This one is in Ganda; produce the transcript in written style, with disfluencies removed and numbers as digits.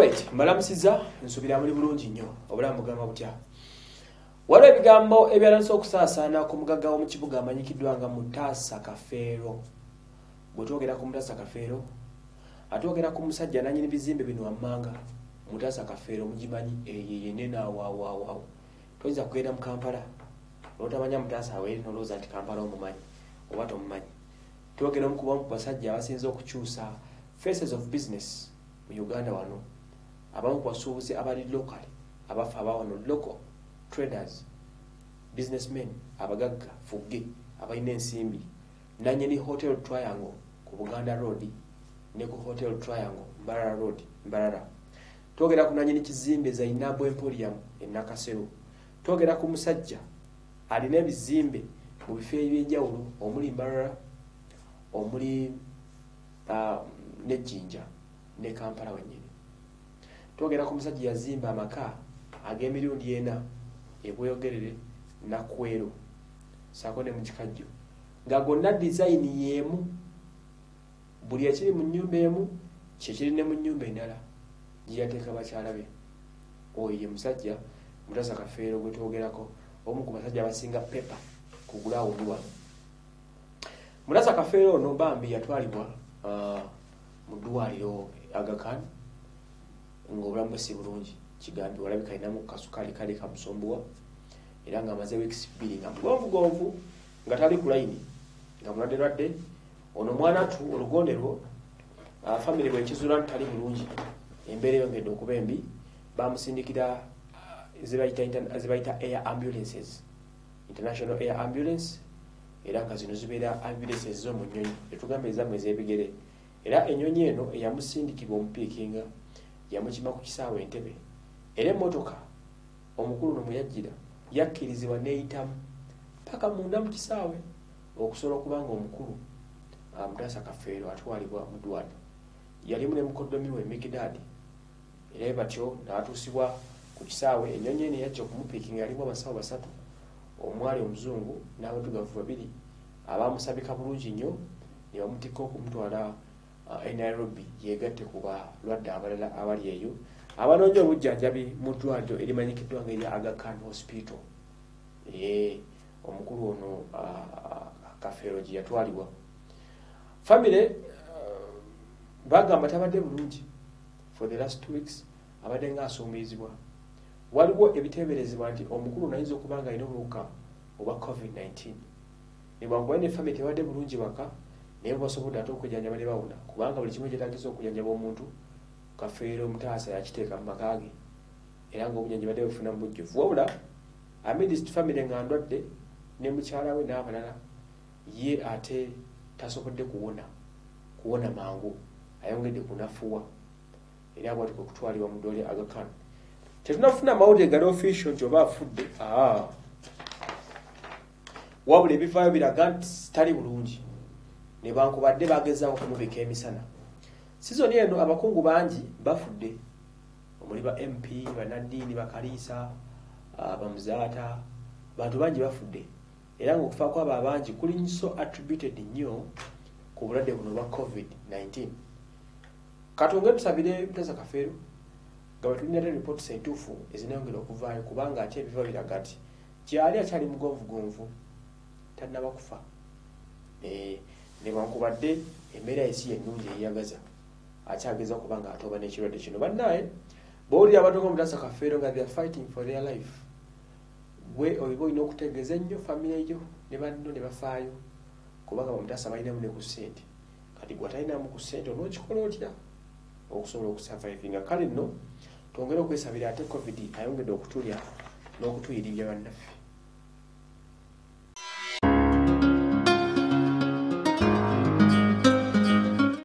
Alright, mbalamusiza nsubira muri bulungi nnyo obulamu bugamba butya. Waliwo ebigambo ebyalanse okusaasaana ku mugagga w'omu kibuga amanyikiddwa nga Mutasa Kafeero. Bwe twogera ku Mutasa Kafeero, atwogera ku musajja nannyini bizimbe bino wammanga. Mutasa Kafeero mugimanyi yenena waawaawaawo. Toyinza kugenda mu Kampala n'otamanya Mutasa aweeri n'olowooza nti Kampala omumanyi oba tomumanyi. Twogera omu ku basajja abasinze okukyusa faces of business mu Uganda wano. Abamu ku basuubuzi abali local, abafa abawano local traders, businessmen, abagagga, fugge, abalina ensimbi. Nannyini Hotel Triangle ku Buganda Road ne ku Hotel Triangle Mbarara Road Mbarara. Twogera ku nannyini kizimbe Zainabu Emporium e Nakasero. Twogera ku musajja alina ebizimbe mu bifo eby'enjawulo omuli Mbarara, omuli ne Jinja ne Kampala wennyini. Twogera ku musajja yazimba amaka ag'emirundi 4 ebweyogerere Nakwero saako ne mu Kikajjo nga gonna design y'emu, buli ekiri mu nnyumba emu kyekiri ne mu nnyumba endala gye yateeka bakyala be. Oyo ye musajja Mutasa Kafeero gwe twogerako, omu ku basajja abasinga pepa ku gulawundi wano. Mutasa Kafeero ono bambi yatwalibwa mu ddwaliro Aga Khan ng'obulamu bwe si bulungi. Kigambi walabika alinamu kasukali kale kamusombuwa era nga amaze weeks 2 nga mugonvugonvu nga tali ku layini nga mulwadde. Ono mwana tu olugonde lwo family bwe kizuula nti tali bulungi, embeera eyongedde okuba embi, bamusindikira zibayita air ambulances, international air ambulance, era nga zino zibeera ambulances zo mu nnyonyi etugamba ezammwe ez'ebigere. Era ennyonyi eno eyamusindikibwa omupiikinga yamukima ku kisaawe Entebbe. Era emmotoka omukulu no muyajjira yakkirizibwa n'eyitamu paka munda mu kisaawe okusobola okuba nga omukulu Mutasa Kafeero atwalibwa mu ddwaliro. Yalimu ne mukoddomi we Mikidadi, era batyo n'atuusibwa ku kisaawe. Ennyonyi eno yajja okumupiikinga yalimu abasawo 3, omwali omuzungu n'abaddugavu 2 abaamusabika bulungi nnyo ne bamutikka okumutwala e Nairobi yegatte ku balwadde abalala abali eyo abanoonya obujjanjabi mu ddwaliro erimanyikiddwa nga erya Aga Khan Hospital. Omukulu ono Kafeero gye yatwalibwa. Family bagamba tabadde bulungi for the last 2 weeks, abadde ng'asumbirizibwa. Waliwo ebiteeberezebwa nti omukulu nayinza okuba nga alina obuwuka obwa COVID-19. Ne bw'akuba ne family tebadde bulungi waka naye basobodde ate okujjanjaba ne bawona, kubanga buli kimu kyetaagisa okujjanjaba omuntu Kafeero Mutasa yakiteeka mu maka ge era ng'obujjanjabi badde bufuna mu bujjuvu. Wabula amidst family nga ndwadde ne mukyala we n'abalala, ye ate tasobodde kuwona mangu, ayongedde kunafuwa era bw'ati kwe kutwalibwa mu ddwaliro Aga Khan. Tetunafuna amawulire gali official nti oba afudde, wabula ebivaayo biraga nti tali bulungi, ne bankubadde bagezaako okumubika emisana. Sizoni eno abakungu bangi bafudde, omuli ba MP, Banadini, Bakaliisa, Bamuzaata, bantu bangi bafudde, era ng'okufa kwabo abangi kuli so attributed nnyo ku bulwadde buno bwa COVID-19. Katonda tusabire Mutasa Kafeero nga batulina reports entuufu ezinayongera okuvaayo, kubanga ate ebiva biraga nti kyali akyali mugonvugonvu tannaba kufa. Ne bankubadde embeera esi ennungi eyeyagaza akyageza okuba nga atoba n'ekirwadde kino. Bannaye bawulira abantu nga Mutasa Kafeero nga they are fighting for their life, gwe oyiba olina okutegeeza ennyo family yo ne banno ne bafaayo, kubanga Mutasa balinamu ne ku ssente. Kati gwe atalinamu ku ssente onookikola otya okusobola okusurvivinga? Kale nno twongere okwesabira ate COVID ayongedde okutulya n'okutuyirira bannaffe.